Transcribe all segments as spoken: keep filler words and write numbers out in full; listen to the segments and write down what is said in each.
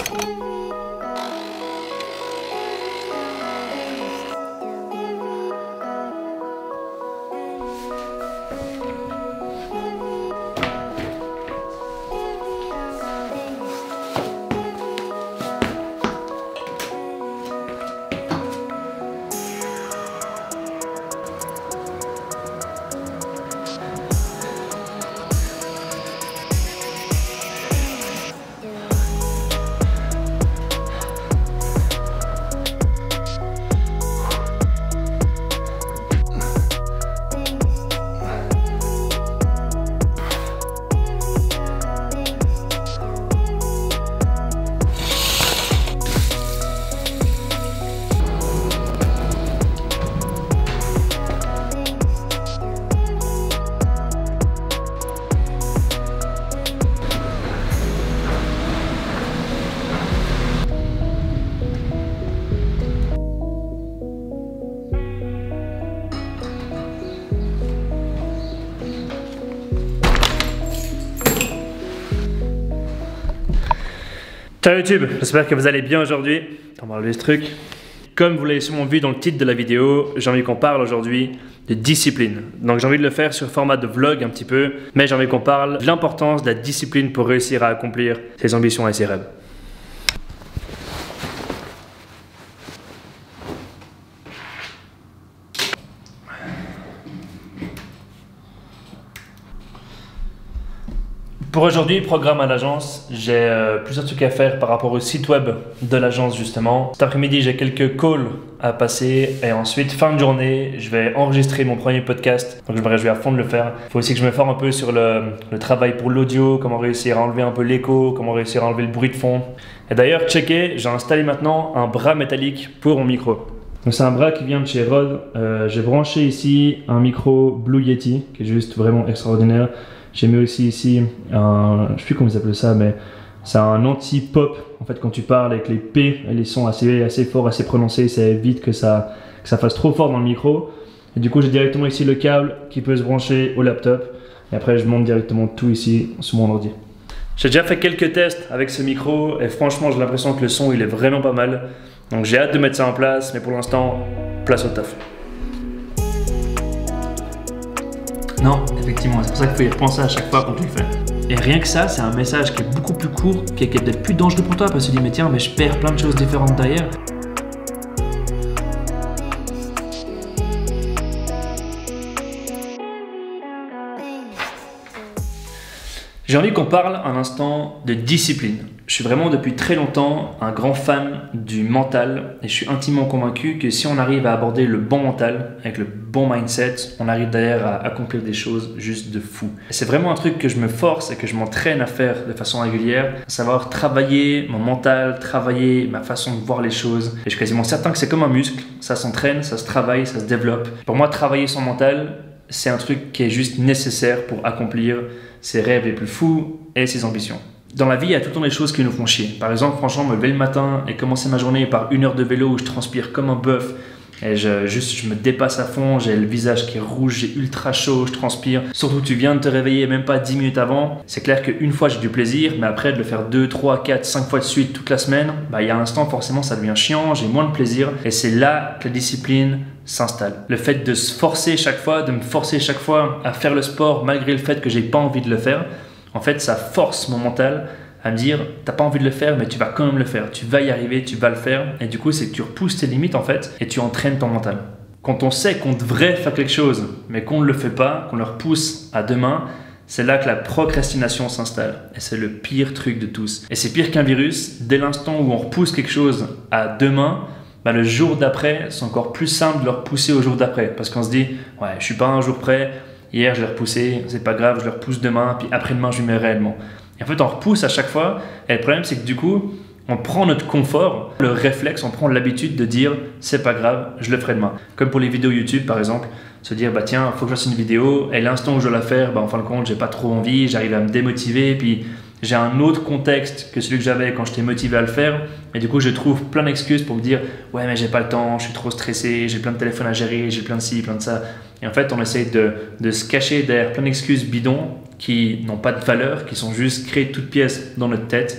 Ciao YouTube, j'espère que vous allez bien aujourd'hui. On va enlever ce truc. Comme vous l'avez sûrement vu dans le titre de la vidéo, j'ai envie qu'on parle aujourd'hui de discipline. Donc j'ai envie de le faire sur format de vlog un petit peu, mais j'ai envie qu'on parle de l'importance de la discipline pour réussir à accomplir ses ambitions et ses rêves. Pour aujourd'hui, programme à l'agence, j'ai euh, plusieurs trucs à faire par rapport au site web de l'agence justement. Cet après-midi, j'ai quelques calls à passer et ensuite, fin de journée, je vais enregistrer mon premier podcast. Donc je me réjouis à fond de le faire. Il faut aussi que je me forme un peu sur le, le travail pour l'audio, comment réussir à enlever un peu l'écho, comment réussir à enlever le bruit de fond. Et d'ailleurs, checkez, j'ai installé maintenant un bras métallique pour mon micro. Donc c'est un bras qui vient de chez Rode. Euh, j'ai branché ici un micro Blue Yeti qui est juste vraiment extraordinaire. J'ai mis aussi ici un, je sais plus comment ils appellent ça, mais c'est un anti-pop. En fait, quand tu parles avec les P et les sons assez, assez forts, assez prononcés, ça évite que ça, que ça fasse trop fort dans le micro. Et du coup, j'ai directement ici le câble qui peut se brancher au laptop. Et après, je monte directement tout ici sur mon ordi. J'ai déjà fait quelques tests avec ce micro et franchement, j'ai l'impression que le son, il est vraiment pas mal. Donc j'ai hâte de mettre ça en place, mais pour l'instant, place au taf. Non, effectivement, c'est pour ça qu'il faut y repenser à chaque fois quand tu le fais. Et rien que ça, c'est un message qui est beaucoup plus court, qui est, qui est peut-être plus dangereux pour toi, parce que tu te dis, mais tiens, mais je perds plein de choses différentes derrière. J'ai envie qu'on parle un instant de discipline. Je suis vraiment depuis très longtemps un grand fan du mental et je suis intimement convaincu que si on arrive à aborder le bon mental avec le bon mindset, on arrive d'ailleurs à accomplir des choses juste de fou. C'est vraiment un truc que je me force et que je m'entraîne à faire de façon régulière, à savoir travailler mon mental, travailler ma façon de voir les choses. Et je suis quasiment certain que c'est comme un muscle, ça s'entraîne, ça se travaille, ça se développe. Pour moi, travailler son mental, c'est un truc qui est juste nécessaire pour accomplir ses rêves les plus fous et ses ambitions. Dans la vie, il y a tout le temps des choses qui nous font chier. Par exemple, franchement, me lever le matin et commencer ma journée par une heure de vélo où je transpire comme un bœuf et je, juste, je me dépasse à fond, j'ai le visage qui est rouge, j'ai ultra chaud, je transpire. Surtout, tu viens de te réveiller même pas dix minutes avant. C'est clair qu'une fois, j'ai du plaisir, mais après, de le faire deux, trois, quatre, cinq fois de suite toute la semaine, bah, il y a un instant, forcément, ça devient chiant, j'ai moins de plaisir. Et c'est là que la discipline s'installe. Le fait de se forcer chaque fois, de me forcer chaque fois à faire le sport malgré le fait que j'ai pas envie de le faire, en fait, ça force mon mental à me dire, t'as pas envie de le faire, mais tu vas quand même le faire. Tu vas y arriver, tu vas le faire. Et du coup, c'est que tu repousses tes limites en fait et tu entraînes ton mental. Quand on sait qu'on devrait faire quelque chose, mais qu'on ne le fait pas, qu'on le repousse à demain, c'est là que la procrastination s'installe. Et c'est le pire truc de tous. Et c'est pire qu'un virus. Dès l'instant où on repousse quelque chose à demain, bah, le jour d'après, c'est encore plus simple de le repousser au jour d'après. Parce qu'on se dit, ouais, je suis pas un jour prêt. Hier, je l'ai repoussé, c'est pas grave, je le repousse demain, puis après-demain, je lui mets réellement. Et en fait, on repousse à chaque fois. Et le problème, c'est que du coup, on prend notre confort, le réflexe, on prend l'habitude de dire c'est pas grave, je le ferai demain. Comme pour les vidéos YouTube, par exemple, se dire bah tiens, faut que je fasse une vidéo. Et l'instant où je dois la faire, bah, en fin de compte, j'ai pas trop envie, j'arrive à me démotiver, puis j'ai un autre contexte que celui que j'avais quand j'étais motivé à le faire. Et du coup, je trouve plein d'excuses pour me dire ouais, mais j'ai pas le temps, je suis trop stressé, j'ai plein de téléphones à gérer, j'ai plein de ci, plein de ça. Et en fait, on essaye de, de se cacher derrière plein d'excuses bidons qui n'ont pas de valeur, qui sont juste créées de toutes pièces dans notre tête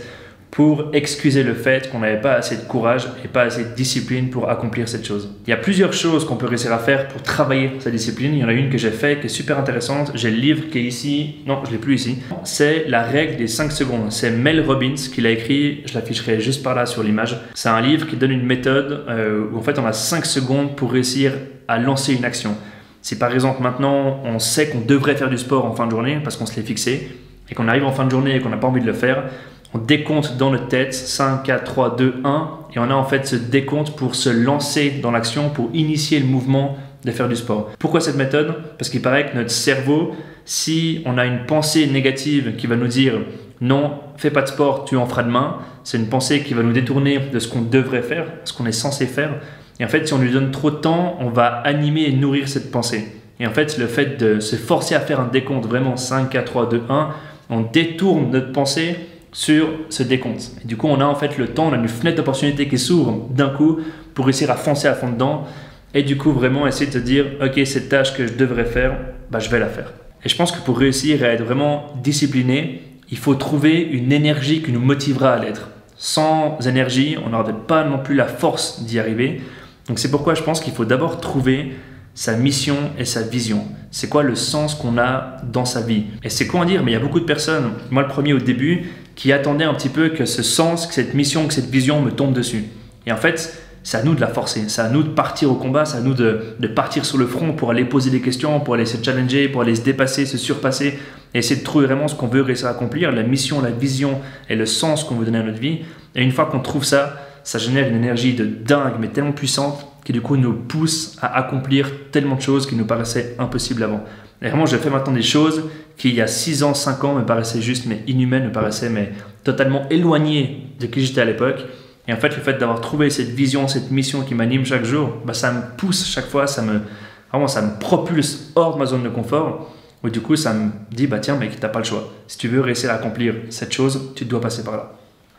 pour excuser le fait qu'on n'avait pas assez de courage et pas assez de discipline pour accomplir cette chose. Il y a plusieurs choses qu'on peut réussir à faire pour travailler sa discipline. Il y en a une que j'ai faite qui est super intéressante. J'ai le livre qui est ici. Non, je ne l'ai plus ici. C'est la règle des cinq secondes. C'est Mel Robbins qui l'a écrit. Je l'afficherai juste par là sur l'image. C'est un livre qui donne une méthode euh, où en fait on a cinq secondes pour réussir à lancer une action. Si par exemple maintenant on sait qu'on devrait faire du sport en fin de journée parce qu'on se l'est fixé et qu'on arrive en fin de journée et qu'on n'a pas envie de le faire, on décompte dans notre tête cinq, quatre, trois, deux, un et on a en fait ce décompte pour se lancer dans l'action, pour initier le mouvement de faire du sport. Pourquoi cette méthode? Parce qu'il paraît que notre cerveau, si on a une pensée négative qui va nous dire non, fais pas de sport, tu en feras demain, c'est une pensée qui va nous détourner de ce qu'on devrait faire, ce qu'on est censé faire. Et en fait, si on lui donne trop de temps, on va animer et nourrir cette pensée. Et en fait, le fait de se forcer à faire un décompte vraiment cinq, quatre, trois, deux, un, on détourne notre pensée sur ce décompte. Et du coup, on a en fait le temps, on a une fenêtre d'opportunité qui s'ouvre d'un coup pour réussir à foncer à fond dedans et du coup vraiment essayer de se dire ok, cette tâche que je devrais faire, bah, je vais la faire. Et je pense que pour réussir à être vraiment discipliné, il faut trouver une énergie qui nous motivera à l'être. Sans énergie, on n'aura pas non plus la force d'y arriver. Donc c'est pourquoi je pense qu'il faut d'abord trouver sa mission et sa vision. C'est quoi le sens qu'on a dans sa vie? Et c'est quoi en dire, mais il y a beaucoup de personnes, moi le premier au début, qui attendaient un petit peu que ce sens, que cette mission, que cette vision me tombe dessus. Et en fait, c'est à nous de la forcer, c'est à nous de partir au combat, c'est à nous de, de partir sur le front pour aller poser des questions, pour aller se challenger, pour aller se dépasser, se surpasser et essayer de trouver vraiment ce qu'on veut réussir à accomplir, la mission, la vision et le sens qu'on veut donner à notre vie. Et une fois qu'on trouve ça, ça génère une énergie de dingue, mais tellement puissante, qui du coup nous pousse à accomplir tellement de choses qui nous paraissaient impossibles avant. Et vraiment, je fais maintenant des choses qui, il y a six ans, cinq ans, me paraissaient juste, mais inhumaines, me paraissaient mais totalement éloignées de qui j'étais à l'époque. Et en fait, le fait d'avoir trouvé cette vision, cette mission qui m'anime chaque jour, bah, ça me pousse chaque fois, ça me, vraiment, ça me propulse hors de ma zone de confort. Où du coup, ça me dit, bah tiens mec, t'as pas le choix. Si tu veux réussir à accomplir cette chose, tu dois passer par là.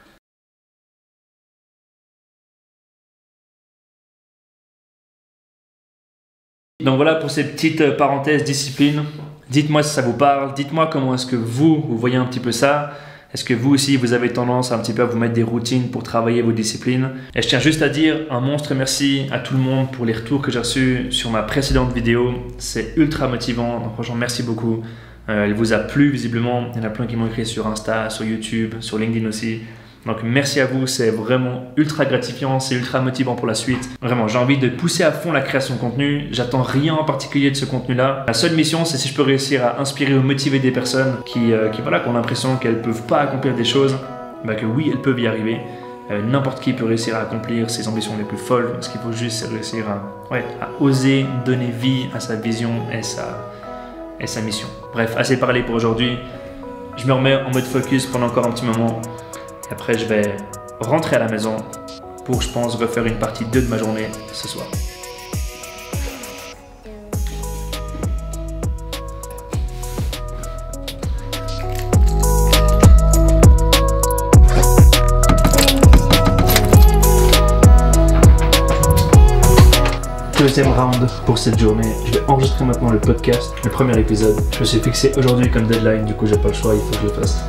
Donc voilà pour ces petites parenthèses discipline. Dites-moi si ça vous parle, dites-moi comment est-ce que vous, vous voyez un petit peu ça. Est-ce que vous aussi, vous avez tendance un petit peu à vous mettre des routines pour travailler vos disciplines? Et je tiens juste à dire un monstre merci à tout le monde pour les retours que j'ai reçus sur ma précédente vidéo. C'est ultra motivant, donc franchement merci beaucoup. Euh, elle vous a plu visiblement, il y en a plein qui m'ont écrit sur Insta, sur YouTube, sur LinkedIn aussi. Donc merci à vous, c'est vraiment ultra gratifiant, c'est ultra motivant pour la suite. Vraiment, j'ai envie de pousser à fond la création de contenu. J'attends rien en particulier de ce contenu-là. La seule mission, c'est si je peux réussir à inspirer ou motiver des personnes qui, euh, qui, voilà, qui ont l'impression qu'elles ne peuvent pas accomplir des choses, bah que oui, elles peuvent y arriver. Euh, N'importe qui peut réussir à accomplir ses ambitions les plus folles. Ce qu'il faut juste, c'est réussir à, ouais, à oser donner vie à sa vision et sa, et sa mission. Bref, assez parlé pour aujourd'hui. Je me remets en mode focus pendant encore un petit moment. Après, je vais rentrer à la maison pour, je pense, refaire une partie deux de ma journée ce soir. Deuxième round pour cette journée. Je vais enregistrer maintenant le podcast, le premier épisode. Je me suis fixé aujourd'hui comme deadline, du coup, j'ai pas le choix, il faut que je le fasse.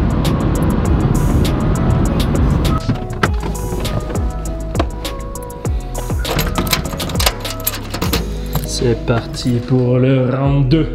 C'est parti pour le round deux.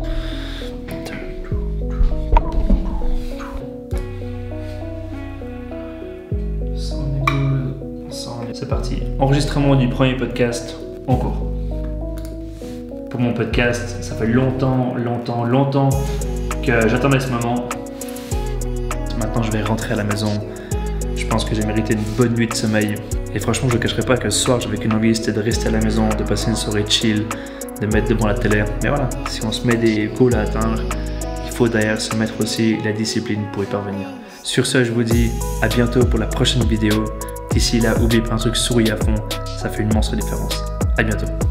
C'est parti. Enregistrement du premier podcast en cours. Pour mon podcast, ça fait longtemps, longtemps, longtemps que j'attendais ce moment. Maintenant, je vais rentrer à la maison. Je pense que j'ai mérité une bonne nuit de sommeil. Et franchement, je ne cacherai pas que ce soir, j'avais qu'une envie, c'était de rester à la maison, de passer une soirée chill, de mettre devant la télé. Mais voilà, si on se met des goals à atteindre, il faut derrière se mettre aussi la discipline pour y parvenir. Sur ce, je vous dis à bientôt pour la prochaine vidéo. D'ici là, n'oubliez pas un truc, souriez à fond, ça fait une monstre différence. À bientôt.